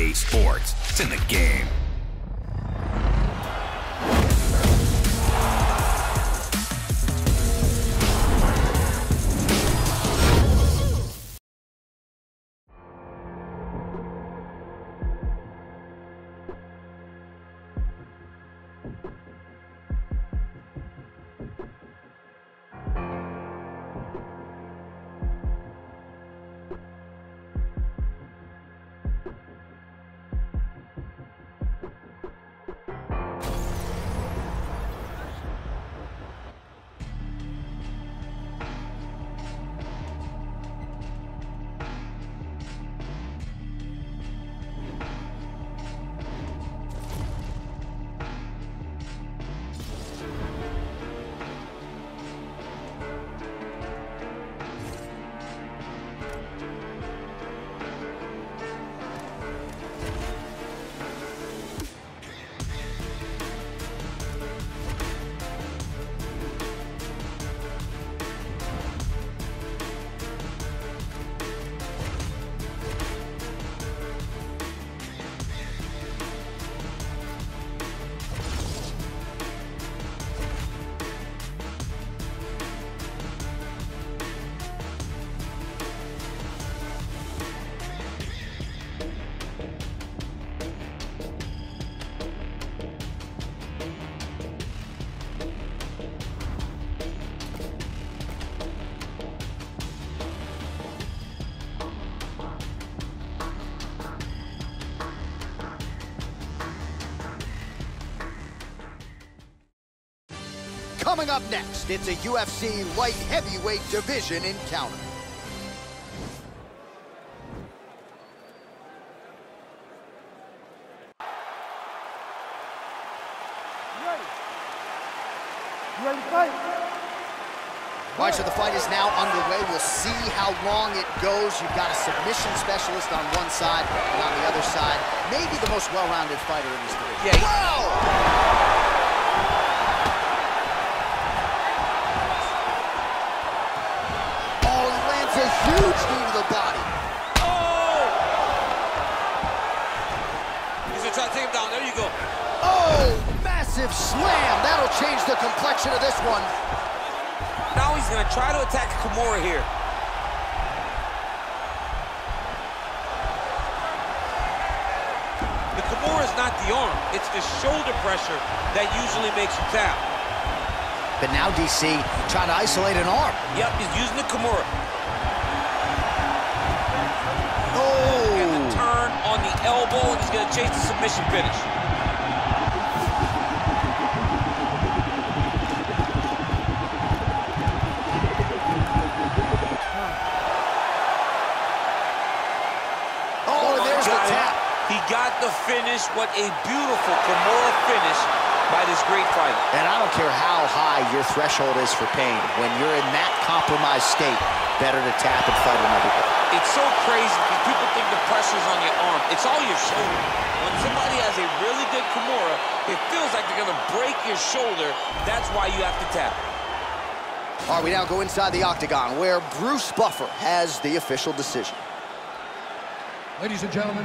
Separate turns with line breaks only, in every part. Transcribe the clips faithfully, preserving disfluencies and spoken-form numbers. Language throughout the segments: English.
A Sports. It's in the game.
Coming up next, it's a U F C light heavyweight division encounter.
You ready? You ready to fight?
All right, so the fight is now underway. We'll see how long it goes. You've got a submission specialist on one side, and on the other side, maybe the most well-rounded fighter in this division.
Yeah.
Whoa! A huge knee to the body.
Oh! He's gonna try to take him down. There you go.
Oh, massive slam. That'll change the complexion of this one.
Now he's gonna try to attack Kimura here. The Kimura is not the arm. It's the shoulder pressure that usually makes you tap.
But now D C trying to isolate an arm.
Yep, he's using the Kimura.
Oh!
And the turn on the elbow, and he's going to chase the submission finish.
Oh, and there's the tap.
He got the finish. What a beautiful Kimura finish by this great fighter.
And I don't care how high your threshold is for pain. When you're in that compromised state, better to tap and fight another day.
It's so crazy because people think the pressure's on your arm. It's all your shoulder. When somebody has a really good Kimura, it feels like they're going to break your shoulder. That's why you have to tap.
All right, we now go inside the octagon where Bruce Buffer has the official decision.
Ladies and gentlemen.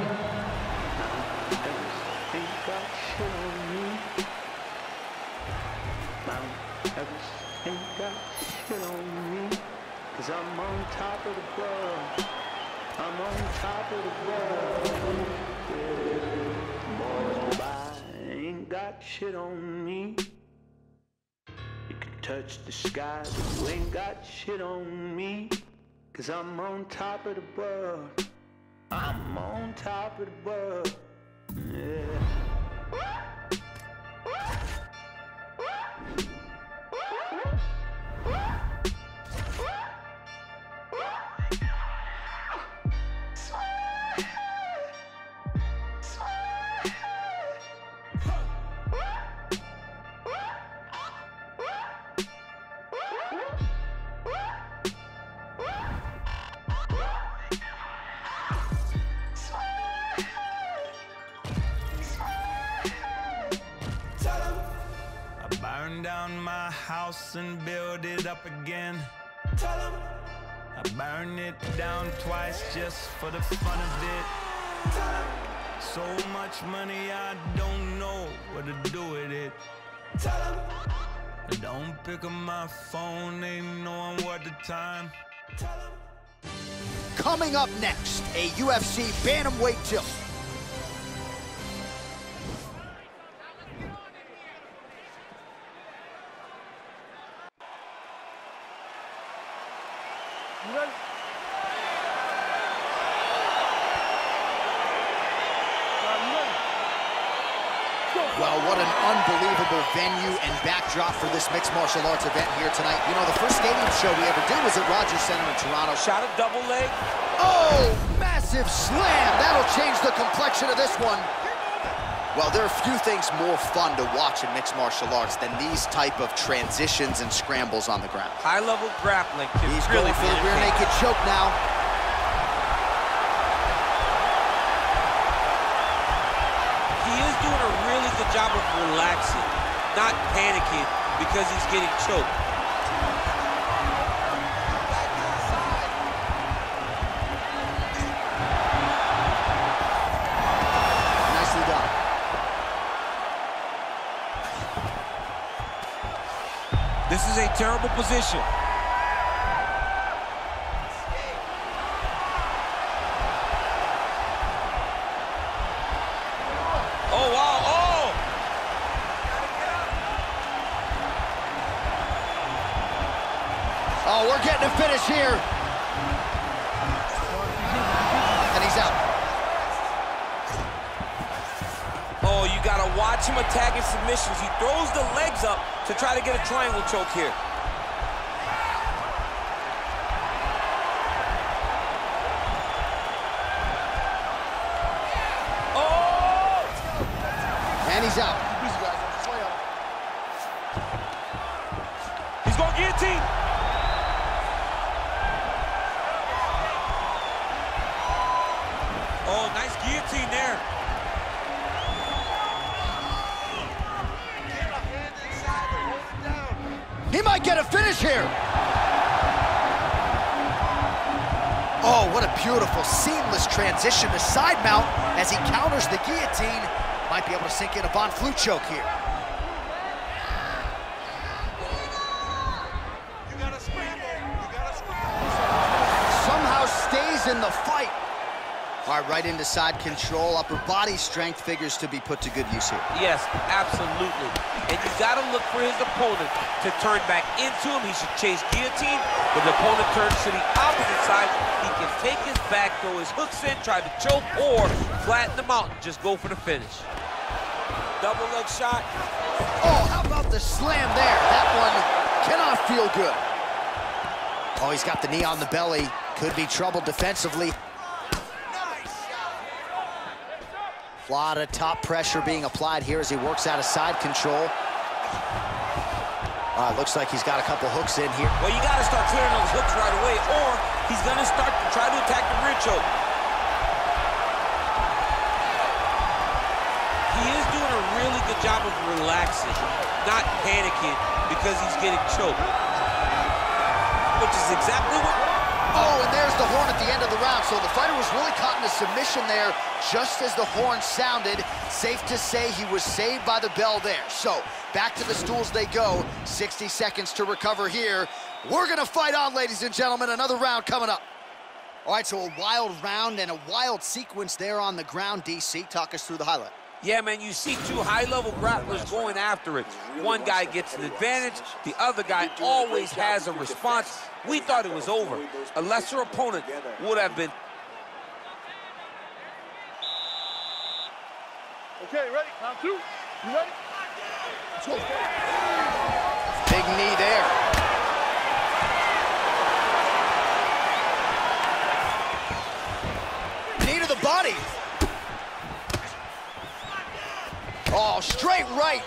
Cause I'm on top of the world. I'm on top of the world. Yeah. Boy, I ain't got shit on me. You can touch the sky, but you ain't got shit on me. Cause I'm on top of the world. I'm on top of the world. Yeah.
Burn down my house and build it up again. Tell 'em I burn it down twice just for the fun of it. Tell 'em So much money, I don't know what to do with it. I don't pick up my phone, ain't knowing what the time.
Coming up next, a U F C bantamweight tilt.
You ready?
Well, what an unbelievable venue and backdrop for this mixed martial arts event here tonight. You know, the first stadium show we ever did was at Rogers Center in Toronto.
Shot a double leg.
Oh, massive slam. That'll change the complexion of this one. Well, there are few things more fun to watch in mixed martial arts than these type of transitions and scrambles on the ground.
High-level grappling can
He's
really
going for
be
the rear naked choke now.
He is doing a really good job of relaxing, not panicking because he's getting choked.
Nicely done.
This is a terrible position. Oh, wow, oh!
Oh, we're getting a finish here. And he's out.
Oh, you gotta watch him attacking submissions. He throws the legs up to try to get a triangle choke here.
And he's out.
He's going guillotine. Oh, nice guillotine there.
He might get a finish here. Oh, what a beautiful, seamless transition to side mount as he counters the guillotine. Might be able to sink in a Von Flue choke here.
You gotta scramble. You gotta scramble.
Somehow stays in the fight. All right, right into side control. Upper body strength figures to be put to good use here.
Yes, absolutely. And you got to look for his opponent to turn back into him. He should chase guillotine. When the opponent turns to the opposite side, he can take his back, throw his hooks in, try to choke, or flatten him out and just go for the finish. Double leg shot.
Oh, how about the slam there? That one cannot feel good. Oh, he's got the knee on the belly. Could be trouble defensively. A lot of top pressure being applied here as he works out of side control. Uh, looks like he's got a couple hooks in here.
Well, you got to start clearing those hooks right away, or he's going to start to try to attack the rear choke. He is doing a really good job of relaxing, not panicking because he's getting choked, which is exactly what...
Oh, and there's the horn at the end of the round. So the fighter was really caught in a submission there just as the horn sounded. Safe to say he was saved by the bell there. So back to the stools they go. sixty seconds to recover here. We're going to fight on, ladies and gentlemen. Another round coming up. All right, so a wild round and a wild sequence there on the ground. D C, talk us through the highlight.
Yeah, man, you see two high-level grapplers going after it. One guy gets an advantage, the other guy always has a response. We thought it was over. A lesser opponent would have been.
Okay, ready? Round two. You ready? Let's go.
Big knee there. Knee to the body. Oh, straight right.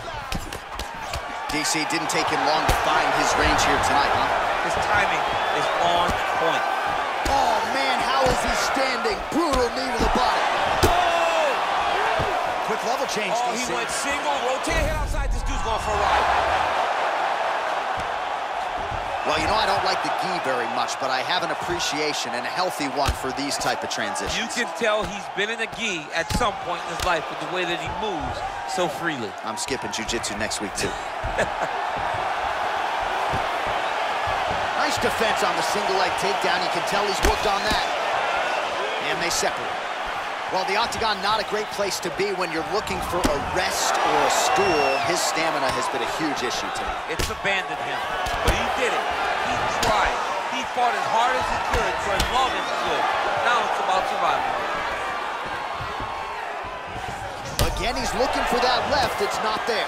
D C didn't take him long to find his range here tonight, huh?
His timing is on point.
Oh, man, how is he standing? Brutal knee to the body.
Oh!
Quick level change,
Oh,
D C.
he went single, rotate, hit outside. This dude's going for a ride.
Well, you know I don't like the gi very much, but I have an appreciation and a healthy one for these type of transitions.
You can tell he's been in a gi at some point in his life with the way that he moves so freely.
I'm skipping jiu-jitsu next week, too. Nice defense on the single leg takedown. You can tell he's worked on that. And they separate. Well, the octagon, not a great place to be when you're looking for a rest or a stool. His stamina has been a huge issue tonight. It's abandoned him, but he did it. He tried. He fought as hard as he could for as long as he could. Now it's about survival. Again, he's looking for that left. It's not there.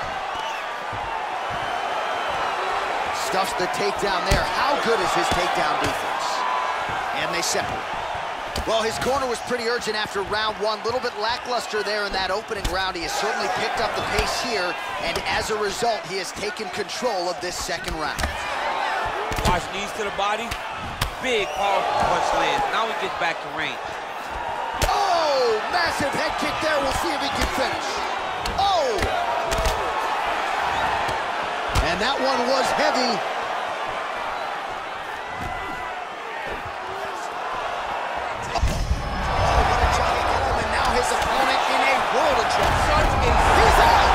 Stuffs the takedown there. How good is his takedown defense? And they separate. Well, his corner was pretty urgent after round one. A little bit lackluster there in that opening round. He has certainly picked up the pace here, and as a result, he has taken control of this second round. Watch, knees to the body. Big, powerful punch lands. Now he gets back to range. Oh, massive head kick there. We'll see if he can finish. Oh! And that one was heavy. He's out!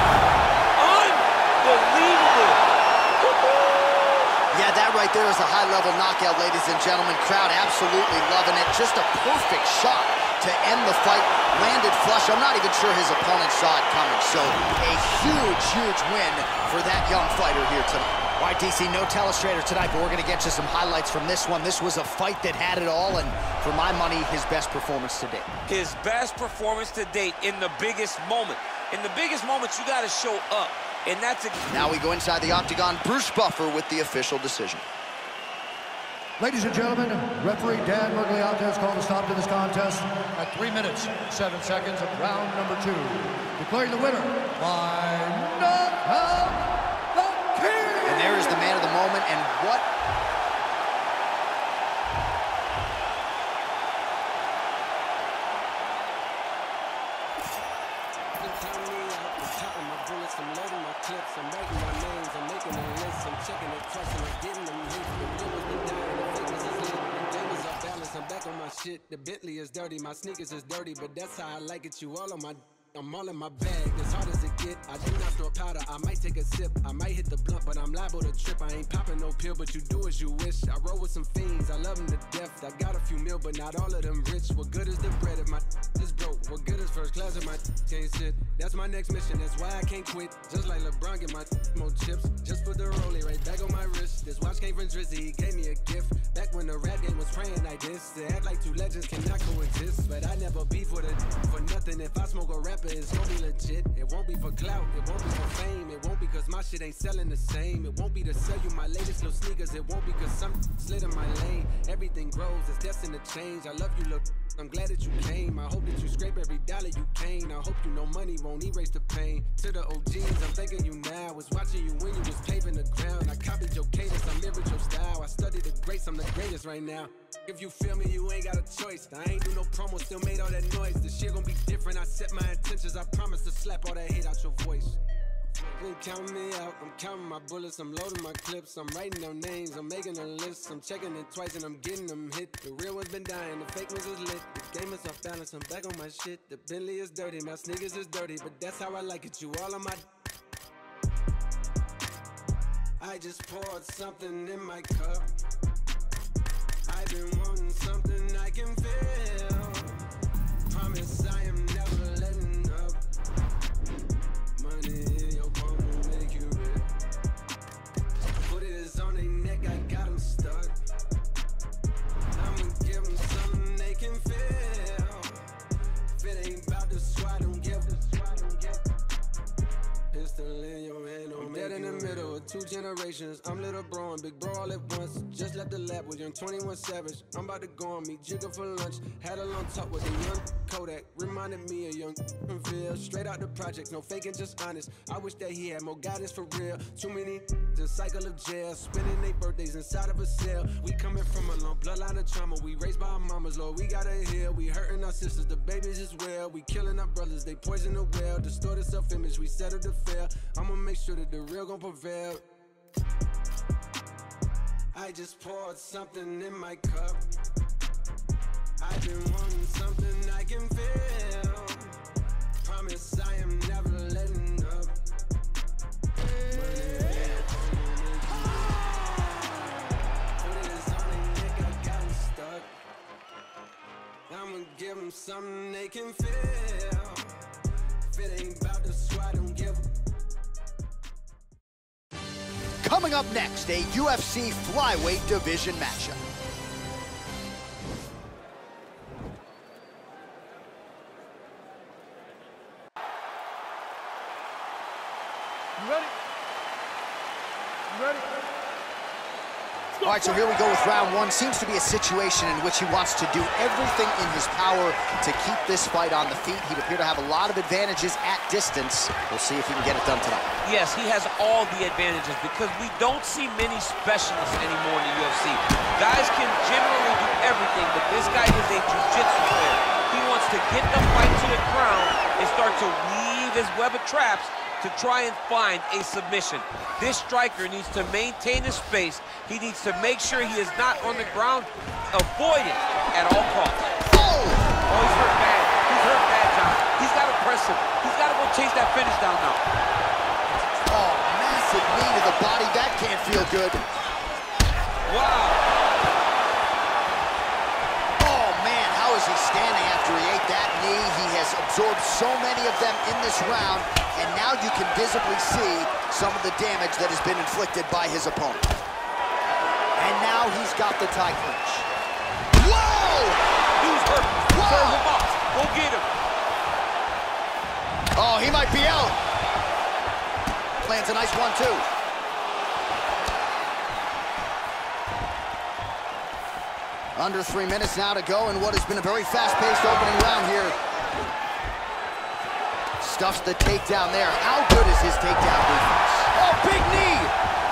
Unbelievable! Yeah, that right there is a high-level knockout, ladies and gentlemen. Crowd absolutely loving it. Just a perfect shot to end the fight. Landed flush. I'm not even sure his opponent saw it coming. So a huge, huge win for that young fighter here tonight. All right, D C, no telestrator tonight, but we're going to get you some highlights from this one. This was a fight that had it all, and for my money, his best performance to date. His best performance to date in the biggest moment. In the biggest moments, you got to show up, and that's a... Now we go inside the octagon. Bruce Buffer with the official decision.
Ladies and gentlemen, referee Dan Miragliotta has called a stop to this contest at three minutes, seven seconds of round number two, declaring the winner by knockout.
And there is the man of the moment, and what...
The Bentley is dirty, my sneakers is dirty, but that's how I like it. You all on my... I'm all in my bag, as hard as it get. I do not store powder, I might take a sip. I might hit the blunt, but I'm liable to trip. I ain't popping no pill, but you do as you wish. I roll with some fiends, I love them to death. I got a few mil, but not all of them rich. What good is the bread if my is broke? What good is first class if my can't sit? That's my next mission, that's why I can't quit. Just like LeBron, get my more chips. Just put the rollie right back on my wrist. This watch came from Drizzy, he gave me a gift. Back when the rap game was praying like this. They act like two legends cannot coexist. But I never beef with a for nothing. If I smoke a rapper, it's gonna be legit. It won't be for clout, it won't be for fame. It won't be cause my shit ain't selling the same. It won't be to sell you my latest little sneakers. It won't be cause some slid in my lane. Everything grows, it's destined to change. I love you, look, I'm glad that you came. I hope that you scrape every dollar you can. I hope you know money won't erase the pain. To the O Gs, I'm thanking you now. Was watching you when you was paving the ground. I copied your cadence, I mirrored your style. I studied the greats, I'm the greatest right now. If you feel me, you ain't got a choice. I ain't do no promo, still made all that noise. This shit gon' be different, I set my intentions. I promise to slap all that hate out your voice. Been counting me out, I'm counting my bullets, I'm loading my clips, I'm writing down names, I'm making a list, I'm checking it twice and I'm getting them hit. The real one's been dying, the fake ones is lit. The game is off balance, I'm back on my shit. The Bentley is dirty, my sneakers is dirty, but that's how I like it, you all on my... I just poured something in my cup. I've been wanting something I can feel. Promise I am never letting up. Money in your palm will make you real. Put it on their neck, I got them stuck. I'ma give them something they can feel. If it ain't about the squad, don't give a pistol in your hand, I'm dead in the middle of two generations. I'm little bro and big bro all at once. Just left the lab with young twenty-one Savage. I'm about to go on meet Jigga for lunch. Had a long talk with a young Kodak. Reminded me of young Ville. Straight out the project, no faking, just honest. I wish that he had more guidance for real. Too many the cycle of jail. Spending their birthdays inside of a cell. We coming from a long bloodline of trauma. We raised by our mamas, Lord, we gotta heal. We hurting our sisters, the babies as well. We killing our brothers, they poison the well. Distorted self-image, we settle to fail. I'ma make sure that the real gon' prevail. might just pour something in my cup. I've been wanting something I can feel. Promise I am never letting up. I'ma give them something they can feel. If it ain't about the squad, don't give a...
Coming up next, a U F C flyweight division matchup.
You ready? You ready?
All right, so here we go with round one. Seems to be a situation in which he wants to do everything in his power to keep this fight on the feet. He'd appear to have a lot of advantages at distance. We'll see if he can get it done tonight.
Yes, he has all the advantages because we don't see many specialists anymore in the U F C. Guys can generally do everything, but this guy is a jiu-jitsu player. He wants to get the fight to the ground and start to weave his web of traps to try and find a submission. This striker needs to maintain his space. He needs to make sure he is not on the ground. Avoid it at all costs.
Oh!
Oh, he's hurt bad. He's hurt bad, John. He's got to press him. He's got to go chase that finish down now.
Oh, massive knee to the body. That can't feel good.
Wow.
Oh, man, how is he standing after he ate that knee? He has absorbed so many of them in this round, and now you can visibly see some of the damage that has been inflicted by his opponent. And now he's got the tie clinch. Whoa!
He's hurt. Serve him up. Go get him.
Oh, he might be out. Lands a nice one, too. Under three minutes now to go in what has been a very fast-paced opening round here. Stuffs the takedown there. How good is his takedown defense? Oh, big knee!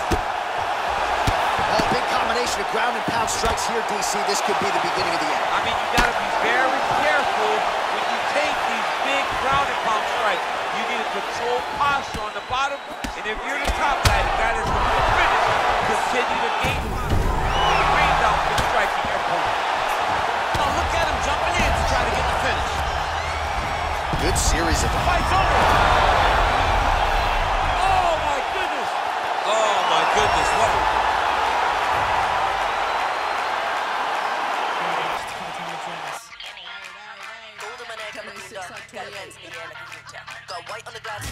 Oh, big combination of ground and pound strikes here, D C. This could be the beginning of the end.
I mean, you gotta be very careful when you take these big ground and pound strikes. You need a controlled posture on the bottom, and if you're the top guy, the guy that's going to finish, continue to game rain down and striking your opponent. Oh, look at him jumping in to try to get the finish.
Good series of...
The fight's over. Oh, my goodness. Oh, my goodness. What?
Got white on the glass,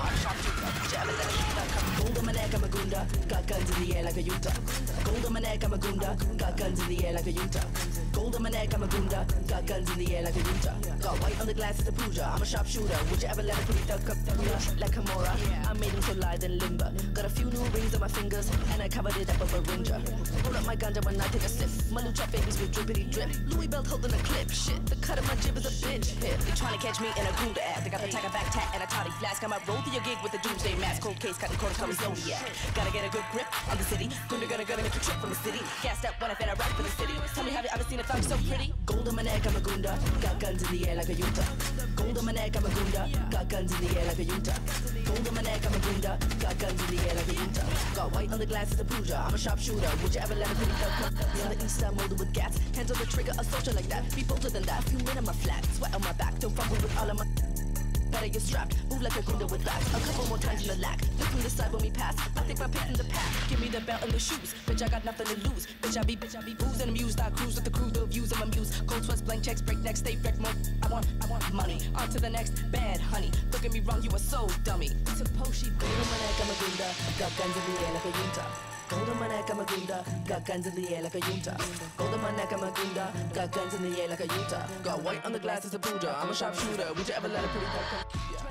gold on my neck, I'm a gunda. Got guns in the air like a Utah. Gold on my neck, I'm a gunda. Got guns in the air like a Utah. Gold on my neck, I'm a gunda. Got guns in the air like a Utah. Got white on the glass, it's a puja. I'm a sharpshooter. Would you ever let a pretty duck up like Kimura? I made him so light and limber. Got a few new rings on my fingers, and I covered it up with a ringer. Roll up my ganja when I take a sip. My lucha babies with drippity drip. Louis belt holding a clip. Shit, the cut of my jib is a bitch hit. They trying to catch me in a gunda ass. They got the tiger back tat and a toddy flask. I might roll through your gig with a doomsday mask. Cold case, cutting corners, call me Zodiac. Gotta get a good grip on the city. Gunda gonna gonna make a trip from the city. Gassed up when I fed I rap for the city. Tell me, have you ever seen a thug so pretty? Gold on my neck, I'm a gunda. Got guns in the air like a Utah. Gold on my neck, I'm a gunda. Got guns in the air like a Utah. Gold on my neck, I'm a gunda. Got guns in the air like a Utah. Got white on the glass, it's a puja. I'm a sharpshooter. Would you ever let a pretty thug come? On the east side, molded with gas. Hands on the trigger, a soldier like that. Be bolder than that. Few men on my flat. Sweat on my back. Don't fumble with all of my... Better get strapped, move like a gunda with that. A couple more times in the lack. Look from the side when we pass. I think my pick in the pack. Give me the belt and the shoes. Bitch, I got nothing to lose. Bitch, I be, bitch, I be booze and amused. I cruise with the crew, the views of my muse. Cold sweats, blank checks, break necks, stay wrecked more. I want, I want money. On to the next bad honey. Don't get me wrong, you are so dummy. Suppose she gold on my neck, I'm a gunda. Got guns in the air like a Utah. Gold on my neck, I'm a gunda. Got guns in the air like a Utah. Gold on my neck, I'm a gunda. Got guns in the air like a Utah. Got white on the glass, it's a puja. I'm a sharpshooter. Would you ever let a pretty duck come? Yeah.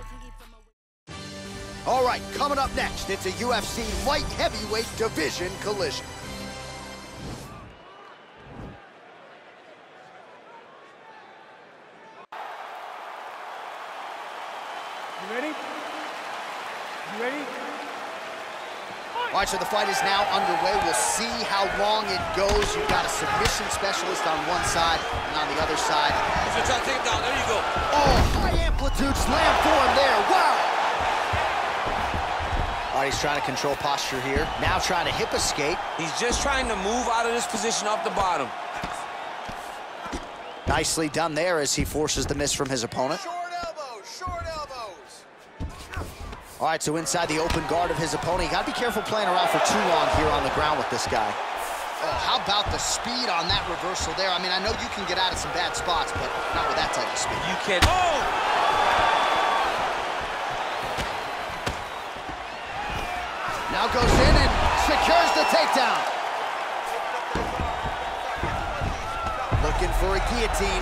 All right, coming up next, it's a U F C light heavyweight division collision.
You ready? You ready?
All right, so the fight is now underway. We'll see how long it goes. You've got a submission specialist on one side, and on the other side.
So try to take him down. There you go.
Oh, high amplitude slam for him there. Wow. All right, he's trying to control posture here. Now trying to hip escape.
He's just trying to move out of this position off the bottom.
Nicely done there as he forces the miss from his opponent.
Short elbows, short elbows.
All right, so inside the open guard of his opponent. You got to be careful playing around for too long here on the ground with this guy. Oh, how about the speed on that reversal there? I mean, I know you can get out of some bad spots, but not with that type of speed.
You can. Oh!
Now goes in and secures the takedown. Looking for a guillotine.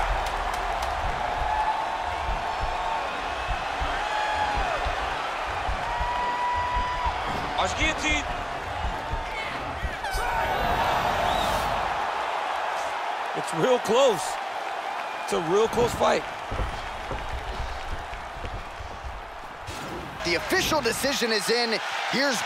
Arch guillotine. It's real close. It's a real close fight.
The official decision is in. Here's...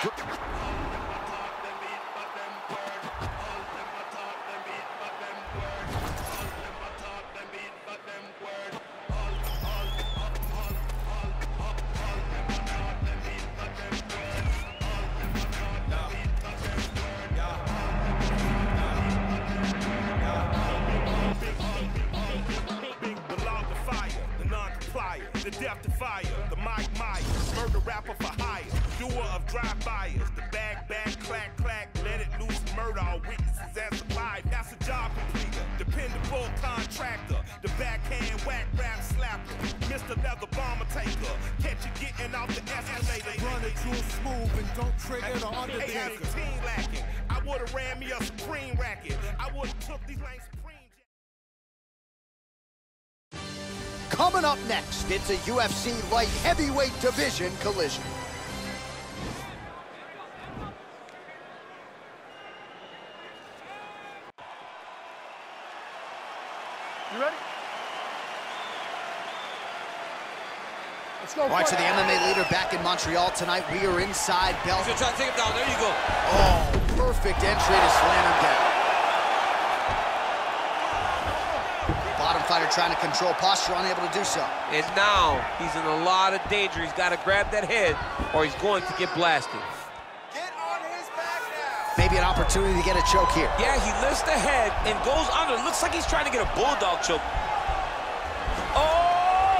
The death defier, the Mike Myers, murder rapper for hire, doer of drive-bys, the bag, bag, clack, clack, let it loose, murder all witnesses as alive. That's a job completer, dependable contractor, the backhand whack rap slapper, Mister Leather Bomber taker, catch you getting off the escalator.
Run it real smooth and don't trigger the undertaker.
eighteen lacking, I would've ran me a Supreme racket, I would've took these lanes Supreme.
Coming up next, it's a U F C light heavyweight division collision.
You ready? Let's go.
Watch the M M A leader back in Montreal tonight. We are inside Bell.
He's gonna try to take him down. There you go.
Oh, perfect entry to slam him down. Bottom fighter trying to control posture, unable to do so.
And now he's in a lot of danger. He's got to grab that head or he's going to get blasted.
Get on his back now.
Maybe an opportunity to get a choke here.
Yeah, he lifts the head and goes under. Looks like he's trying to get a bulldog choke. Oh!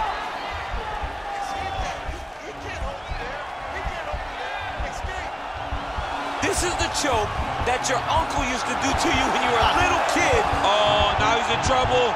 This is the choke that your uncle used to do to you when you were a little kid. Oh, now he's in trouble.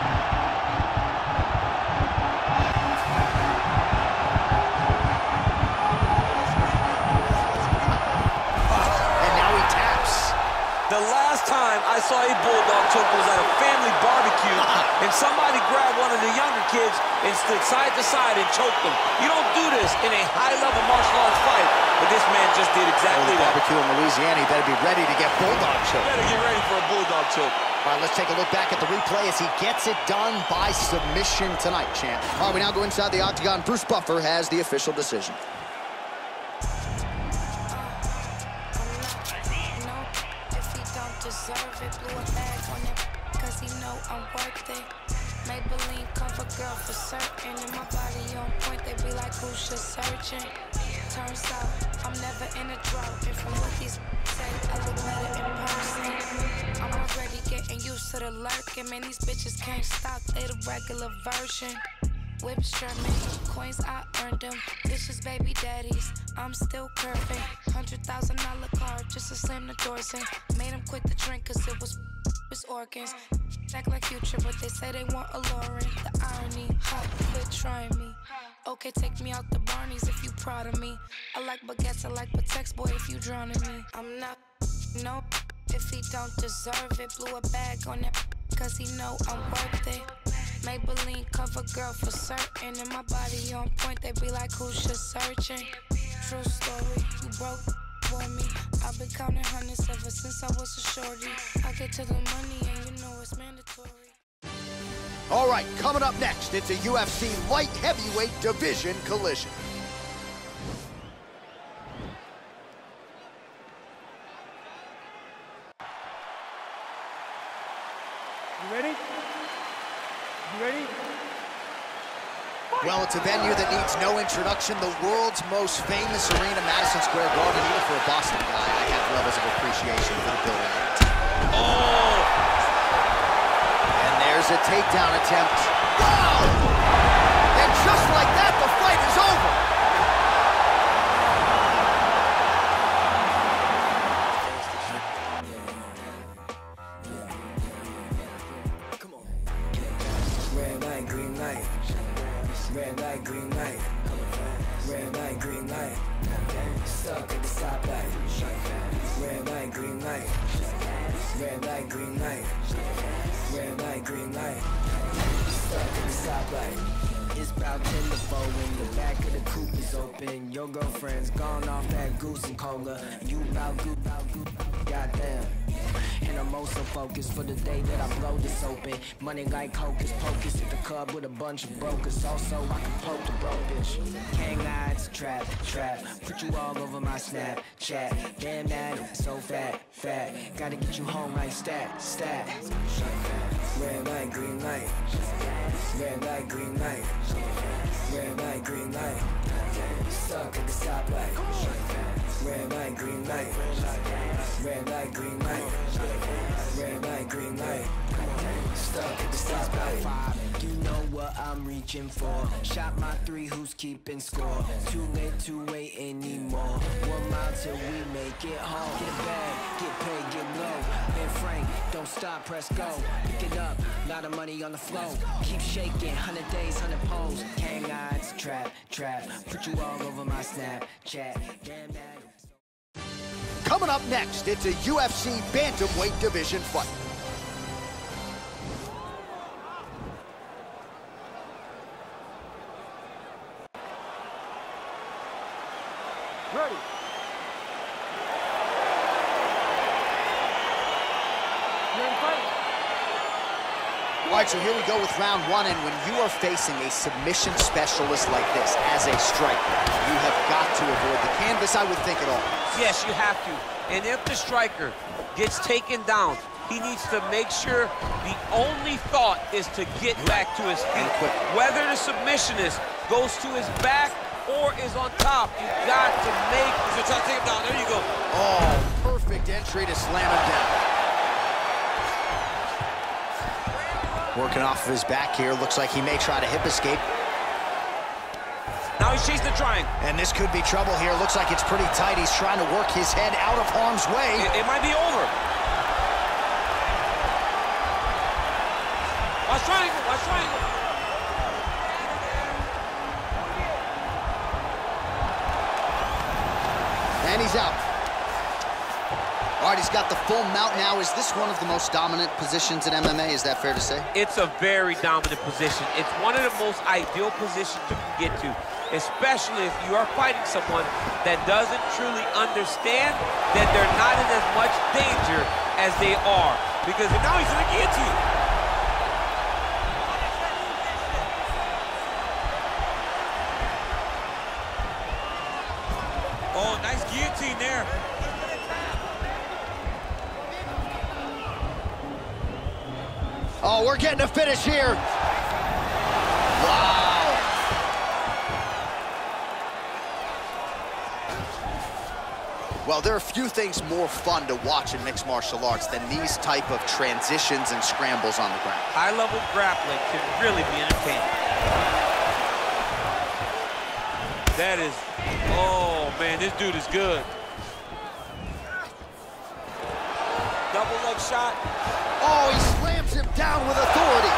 And now he taps.
The last time I saw a bulldog choke was at a family barbecue, and somebody grabbed one of the younger kids and stood side to side and choked them. You don't do this in a high-level martial arts fight, but this man just did exactly that.
Barbecue in Louisiana, you better be ready to get bulldog choke.
Better get ready for a bulldog choke.
All right, let's take a look back at the replay as he gets it done by submission tonight, champ. All right, we now go inside the octagon. Bruce Buffer has the official decision.
Deserve it, blew a bag on it, cause he know I'm worth it. Maybelline cover girl for certain, and my body on point, they be like, who's just searching? Turns out, I'm never in a drought, and from what these say, I look better in person. I'm already getting used to the lurking, man, these bitches can't stop, they the regular version. Whips German, coins I earned them, bitches baby daddies, I'm still curving. Hundred thousand dollar car just to slam the doors in. Made him quit the drink cause it was his organs. Act like Future but they say they want a Lauren. The irony, huh, quit trying me. Okay, take me out the Barneys if you proud of me. I like baguettes, I like Patex, boy if you drowning me. I'm not, no, if he don't deserve it. Blew a bag on it cause he know I'm worth it. Maybelline cover girl for certain, and my body on point, they be like, who's just searching? True story, you broke for me. I've been counting hundreds ever since I was a shorty. I get to the money and you know it's mandatory.
All right, coming up next, it's a U F C light heavyweight division collision.
You ready? You ready?
Well, it's a venue that needs no introduction. The world's most famous arena, Madison Square Garden. Even for a Boston guy, I have levels of appreciation for the building.
Oh!
And there's a takedown attempt. Wow! And just like that, the fight is over.
Red light, green light. Red light, green light. Red light, green light. Stuck at the stoplight. Red light, green light. Red light, green light. Red light, green light. Stuck at the stoplight. It's about ten to four when the back of the coupe is open. Your girlfriend's gone off that goose and cola. You bout goop, bout goop, goddamn. And I'm also focused for the day that I blow this open. Money like hocus pocus at the club with a bunch of brokers. Also, I can poke the broke bitch. Hang eyes, trap, trap. Put you all over my Snapchat. Damn that, so fat, fat. Gotta get you home like stat, stat. Red light, green light. Red light, green light. Red light, green light. Stuck at the stoplight. Red light, green light. Red light, green light. Red light, green light. Stuck at the stoplight. You know what I'm reaching for. Shot my three, who's keeping score? Too late to wait anymore. One mile till we make it home. Get a bag, get paid, get low. Ben Frank, don't stop, press go. Pick it up, lot of money on the flow. Keep shaking, hundred days, hundred poles. Hang odds, trap, trap. Put you all over my Snapchat. Damn that.
Coming up next, it's a U F C bantamweight division fight.
Ready. You're in fight.
All right, so here we go with round one, and when you are facing a submission specialist like this as a striker, you have got to avoid the canvas, I would think, at all.
Yes, you have to. And if the striker gets taken down, he needs to make sure the only thought is to get back to his feet. Whether the submissionist goes to his back or is on top, you got to make, he's gonna try to take him down, there you go.
Oh, perfect entry to slam him down. Working off of his back here, looks like he may try to hip escape.
Now he's chasing the triangle.
And this could be trouble here. Looks like it's pretty tight. He's trying to work his head out of harm's way.
It, it might be over. Watch triangle, watch triangle.
And he's out. All right, he's got the full mount now. Is this one of the most dominant positions in M M A? Is that fair to say?
It's a very dominant position. It's one of the most ideal positions you can get to, especially if you are fighting someone that doesn't truly understand that they're not in as much danger as they are. Because now he's gonna guillotine. Oh, nice guillotine there.
Oh, we're getting a finish here. Wow. Well, there are a few things more fun to watch in mixed martial arts than these type of transitions and scrambles on the ground.
High-level grappling can really be entertaining. That is, oh man, this dude is good. Double leg shot.
Oh, he slams him down with authority.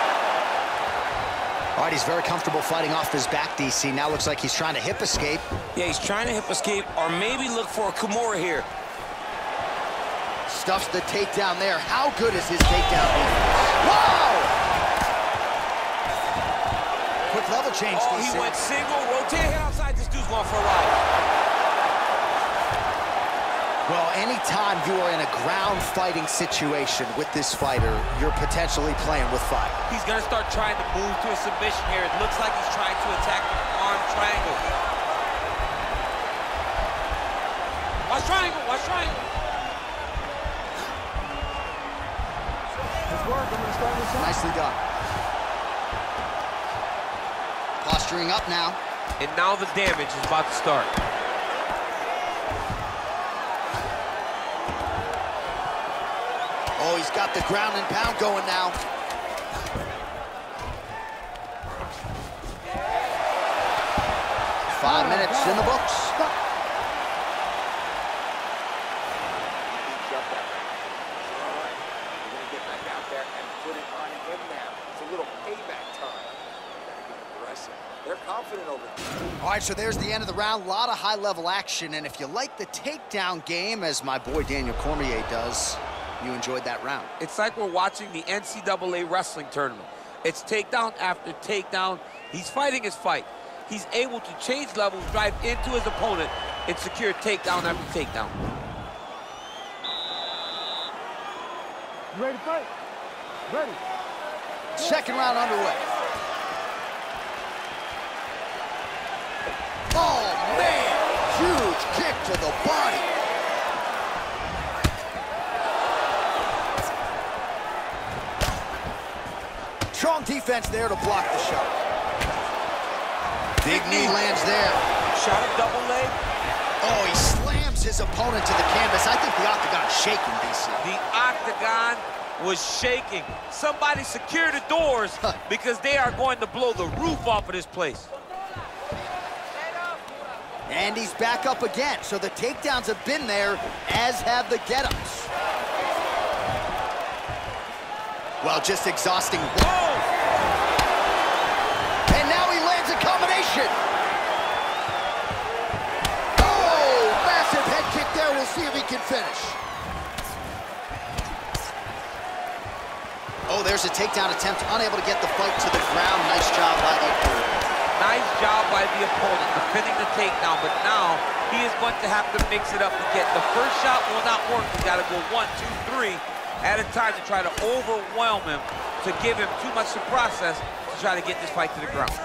All right, he's very comfortable fighting off his back, D C. Now looks like he's trying to hip escape.
Yeah, he's trying to hip escape or maybe look for a Kimura here.
Stuffs the takedown there. How good is his takedown defense? Wow! Quick level change,
Oh,
D C.
he went single, rotate head outside. This dude's going for a ride.
Well, anytime you are in a ground fighting situation with this fighter, you're potentially playing with fire.
He's gonna start trying to move to a submission here. It looks like he's trying to attack the arm triangle. Watch triangle, watch triangle.
Nice work, I'm gonna start this off.
Nicely done. Posturing up now.
And now the damage is about to start.
Oh, he's got the ground and pound going now. Five minutes in the books.
They're confident over there.
All right, so there's the end of the round. A lot of high-level action, and if you like the takedown game, as my boy Daniel Cormier does, you enjoyed that round.
It's like we're watching the N C double A wrestling tournament. It's takedown after takedown. He's fighting his fight. He's able to change levels, drive into his opponent, and secure takedown after takedown.
You ready to fight? Ready.
Second round underway. Oh, man! Huge kick to the body. Strong defense there to block the shot. Big knee lands there.
Shot a double leg.
Oh, he slams his opponent to the canvas. I think the octagon's shaking, D C.
The octagon was shaking. Somebody secure the doors because they are going to blow the roof off of this place.
And he's back up again. So the takedowns have been there, as have the get-ups. Well, just exhausting. Whoa! And now he lands a combination. Oh, massive head kick there. We'll see if he can finish. Oh, there's a takedown attempt. Unable to get the fight to the ground. Nice job by the opponent.
Nice job by the opponent defending the takedown, but now he is going to have to mix it up to get the first shot will not work. He's got to go one, two, three at a time to try to overwhelm him, to give him too much to process to try to get this fight to the ground.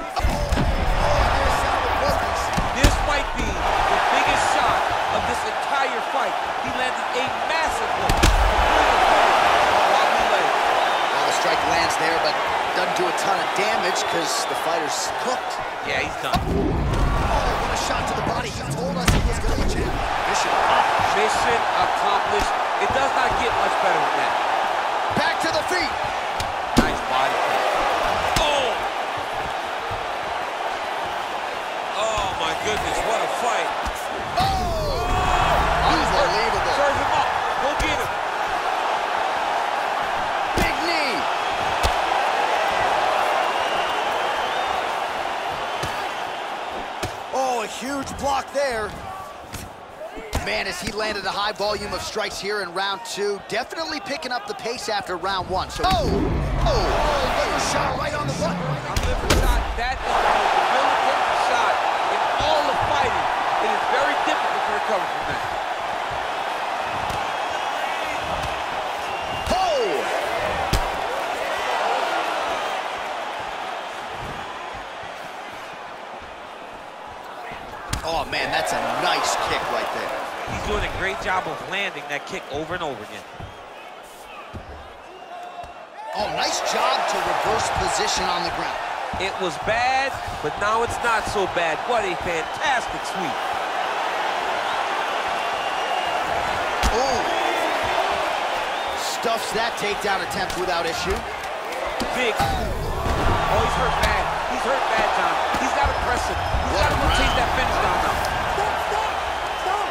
This might be the biggest shot of this entire fight. He landed a massive one.
Well, the strike lands there, but doesn't do a ton of damage because the fighter's cooked.
Yeah, he's done.
Oh, what a shot to the body. He told us he was going to jam. Mission accomplished.
Mission accomplished. It does not get much better than that.
Back to the feet.
Nice body kick. Oh! Oh, my goodness, what a fight.
Oh! Unbelievable.
Serve him up. Go get him.
Big knee. Oh, a huge block there. Man, as he landed a high volume of strikes here in round two, definitely picking up the pace after round one. So, oh, oh, liver shot right on the button.
A liver shot, that is the most debilitating shot in all of fighting. It is very difficult to recover from that.
Oh, man, that's a nice kick right there.
He's doing a great job of landing that kick over and over again.
Oh, nice job to reverse position on the ground.
It was bad, but now it's not so bad. What a fantastic sweep.
Oh. Stuffs that takedown attempt without issue.
Big. Oh, he's hurt bad. He's hurt bad, John. He's got to press it. He's got to rotate that finish down now.
Stop, stop, stop.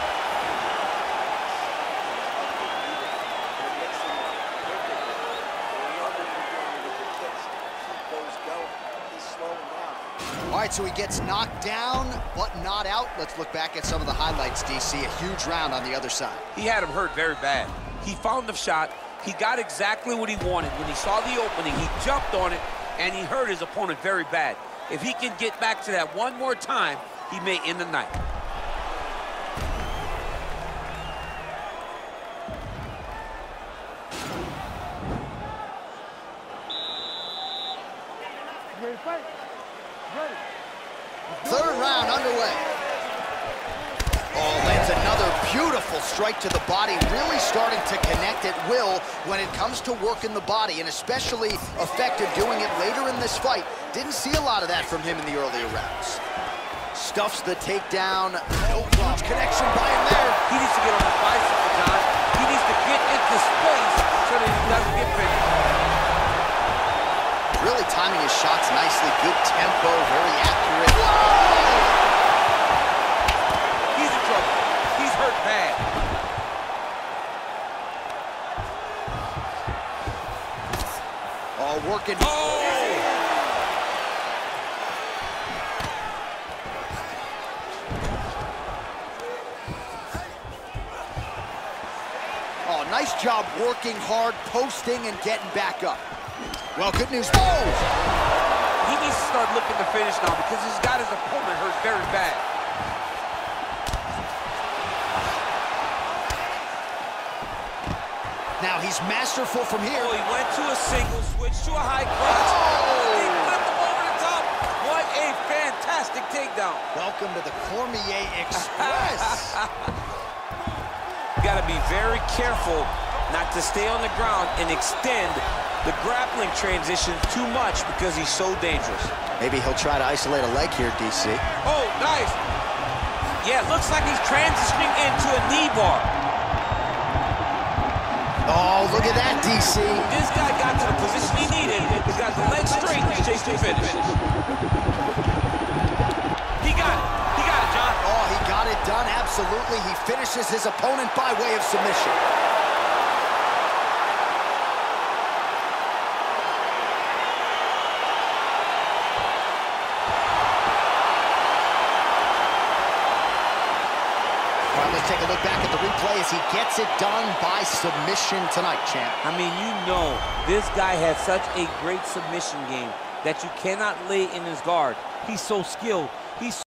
All right, so he gets knocked down, but not out. Let's look back at some of the highlights, D C. A huge round on the other side.
He had him hurt very bad. He found the shot. He got exactly what he wanted. When he saw the opening, he jumped on it, and he hurt his opponent very bad. If he can get back to that one more time, he may end the night.
Ready to fight? Ready.
Third round underway. Oh, lands another beautiful Beautiful strike to the body, really starting to connect at will when it comes to working the body, and especially effective doing it later in this fight. Didn't see a lot of that from him in the earlier rounds. Stuffs the takedown. No huge connection by him there.
He needs to get on the bicycle, John. He needs to get into space so that he doesn't get finished.
Really timing his shots nicely. Good tempo, very accurate. Whoa!
He's in trouble. He's hurt bad.
All working.
Oh!
Oh, nice job working hard, posting, and getting back up. Well, good news. Oh!
He needs to start looking to finish now because he's got his opponent hurt very bad.
Now he's masterful from here.
Oh, he went to a single, switched to a high crotch. Oh! He flipped him over the top. What a fantastic takedown.
Welcome to the Cormier Express.
You gotta be very careful not to stay on the ground and extend the grappling transition too much because he's so dangerous.
Maybe he'll try to isolate a leg here, D C.
Oh, nice. Yeah, looks like he's transitioning into a knee bar.
Oh, look at that, D C.
This guy got to the position he needed. He's got the leg straight to chase the finish. He got it. He got it, John.
Oh, he got it done, absolutely. He finishes his opponent by way of submission. All right, let's take a look back at the replay as he gets it done by submission tonight, champ.
I mean, you know, this guy has such a great submission game that you cannot lay in his guard. He's so skilled. He's